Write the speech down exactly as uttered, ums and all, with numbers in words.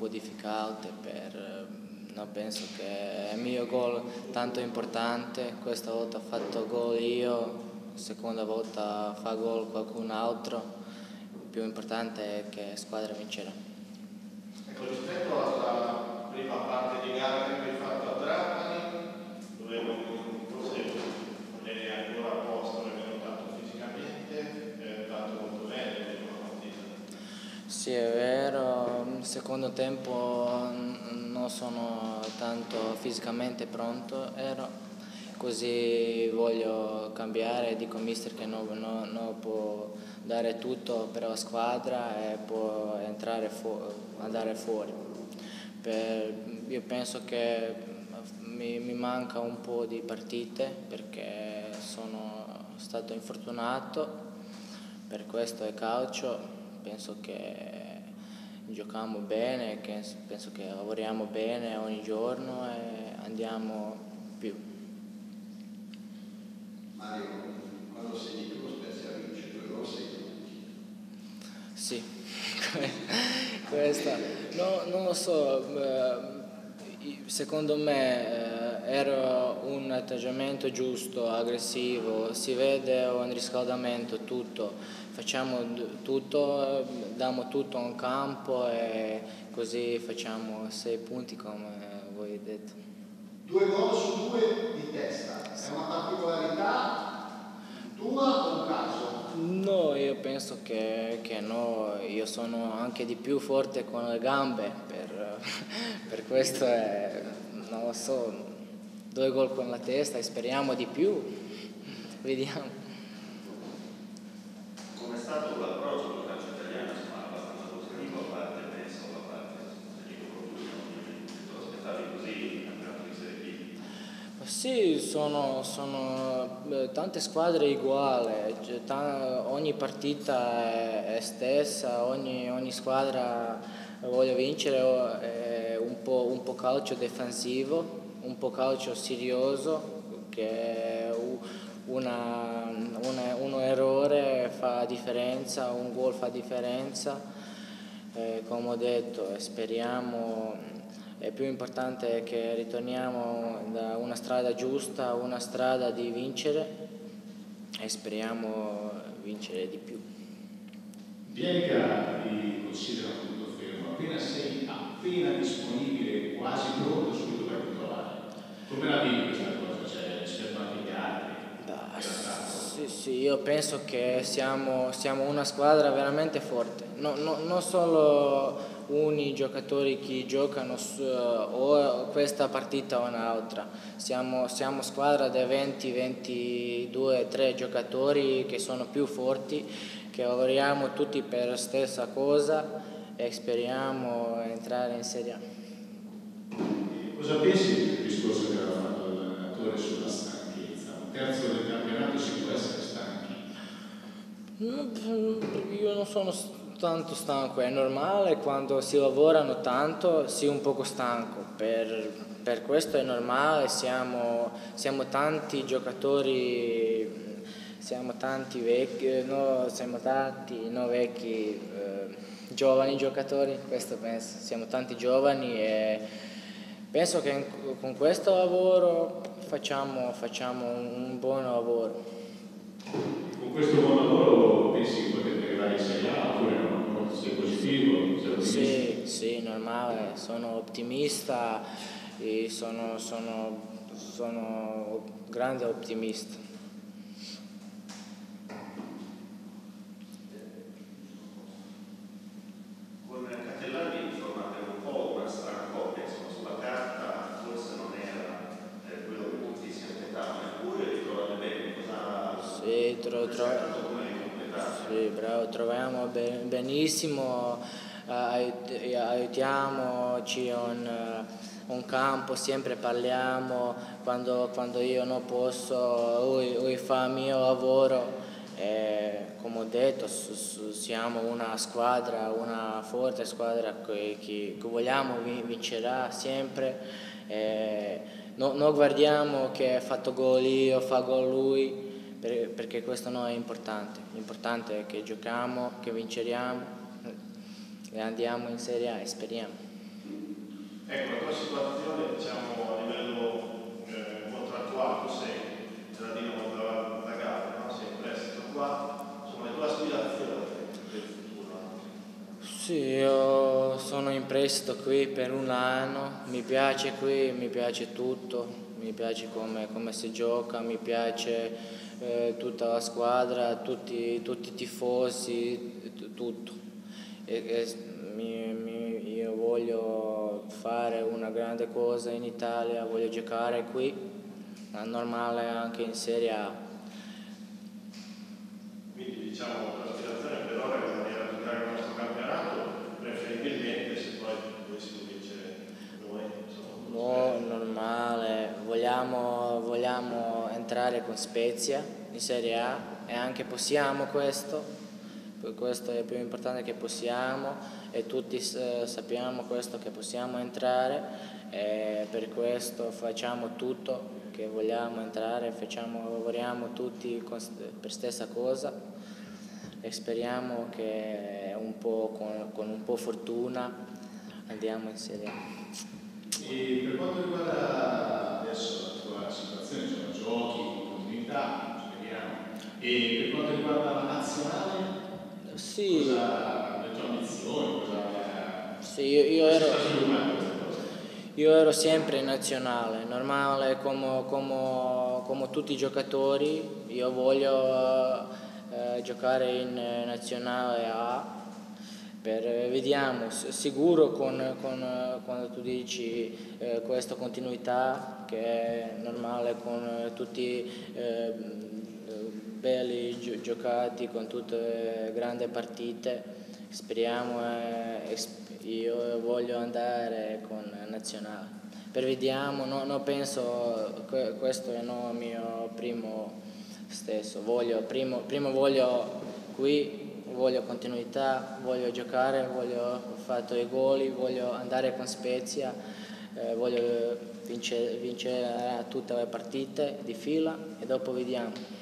po' difficile, per, non penso che è il mio gol tanto importante. Questa volta ho fatto gol io, seconda volta fa gol qualcun altro. Il più importante è che la squadra vincerà. Ecco, rispetto alla prima parte di gara che hai fatto a Trapani, dove forse non eri ancora a posto, non eri tanto fisicamente, è andato molto bene l'ultima partita. Sì, è vero, il secondo tempo non sono tanto fisicamente pronto, ero. Così voglio cambiare, dico mister che non, non, non può dare tutto per la squadra e può entrare fu- andare fuori. Per, io penso che mi, mi manca un po' di partite perché sono stato infortunato, per questo è calcio. Penso che giochiamo bene, che penso che lavoriamo bene ogni giorno e andiamo più. Mario, quando segni tu lo Spezia vince, due gol segni? Sì, questa, no, non lo so, secondo me era un atteggiamento giusto, aggressivo, si vede un riscaldamento, tutto, facciamo tutto, diamo tutto in campo e così facciamo sei punti come voi avete detto. Due gol su due di testa, è una particolarità tua o un caso? No, io penso che, che no, io sono anche di più forte con le gambe, per, per questo è, non lo so, due gol con la testa e speriamo di più, vediamo. Come è stato l'approccio del calcio italiano? Insomma, abbastanza positivo, a parte penso, a parte Enrico Produino, ovviamente, te lo aspettavi così il campionato di Serie B? Sì, sono, sono eh, tante squadre uguali, cioè, ta- ogni partita è, è stessa, ogni, ogni squadra vuole vincere, o- è un po', un po' calcio difensivo, un po' calcio serioso, che u- una, una- un errore fa differenza, un gol fa differenza. Eh, come ho detto, speriamo. È più importante che ritorniamo da una strada giusta, una strada di vincere e speriamo vincere di più. Bielka ti considera tutto fermo, appena sei appena disponibile, quasi pronto, subito per titolare. Come la vivi questa cosa? Cioè, rispetto anche agli altri? Da, sì, sì, io penso che siamo, siamo una squadra veramente forte, no, no, non solo uni giocatori che giocano su, o questa partita o un'altra, siamo, siamo squadra di venti, ventidue, tre giocatori che sono più forti, che lavoriamo tutti per la stessa cosa e speriamo entrare in Serie A. Cosa pensi del discorso che aveva fatto l'allenatore sulla stanchezza? Un terzo del campionato si può essere stanchi? Io non sono tanto stanco, è normale quando si lavorano tanto si è un poco stanco, per, per questo è normale, siamo, siamo tanti giocatori, siamo tanti vecchi, no, siamo tanti no vecchi, eh, giovani giocatori, questo penso, siamo tanti giovani e penso che con questo lavoro facciamo, facciamo un buon lavoro. Con questo buon lavoro pensi che potete arrivare in Serie A oppure no? Sei positivo? Sei ottimista? Sì, sì, normale, sono ottimista e sono, sono, sono grande ottimista. Con Catellani formate un po' una strana coppia, insomma, sulla carta forse non era eh, quello che molti si aspettavano, eppure vi trovate bene, cosa Sì, tro, tro, come completate? sì, bravo, troviamo ben- benissimo, eh, aiut- aiutiamoci un, un campo, sempre parliamo, quando, quando io non posso, lui, lui fa il mio lavoro. E, come ho detto, s- s- siamo una squadra, una forte squadra che, che, che vogliamo vi- vincerà sempre. E no- non guardiamo che ha fatto gol io, fa gol lui, per- perché questo non è importante. L'importante è che giochiamo, che vinceremo e andiamo in Serie A e speriamo. Ecco, la tua situazione, diciamo, a livello eh, contrattuale, tu sei nella Dinamo da Gabria, no? Sei in prestito qua, insomma, le tue aspirazioni del futuro? Sì, io sono in prestito qui per un anno, mi piace qui, mi piace tutto, mi piace come, come si gioca, mi piace eh, tutta la squadra, tutti, tutti i tifosi, t- tutto. E, e mi- mi- io voglio fare una grande cosa in Italia, voglio giocare qui, è normale anche in Serie A. Quindi diciamo l'aspirazione per ora è quella di giocare il nostro campionato, preferibilmente se poi dovessimo vincere noi, insomma. No, normale, vogliamo, vogliamo entrare con Spezia in Serie A e anche possiamo questo, questo è più importante che possiamo e tutti eh, sappiamo questo che possiamo entrare e per questo facciamo tutto che vogliamo entrare, facciamo, lavoriamo tutti con, per stessa cosa e speriamo che un po', con, con un po' fortuna andiamo in Serie A. E per quanto riguarda adesso la tua situazione, insomma, giochi, continuità, ci vediamo. E per quanto riguarda la nazionale, sì, cosa, le tue ambizioni, cosa, sì, io, io come si ero... sta sviluppando questa cosa? Io ero sempre in nazionale, normale come, come, come tutti i giocatori, io voglio eh, giocare in nazionale A, per, vediamo, sicuro con, con, quando tu dici eh, questa continuità che è normale con tutti eh, belli gio- giocati, con tutte grandi partite, speriamo eh, io voglio andare con nazionale. Per vediamo, no, no penso que, questo è no, il mio primo stesso. Voglio, primo, primo voglio qui, voglio continuità, voglio giocare, voglio ho fatto i gol, voglio andare con Spezia, eh, voglio vincere, vincere tutte le partite di fila e dopo vediamo.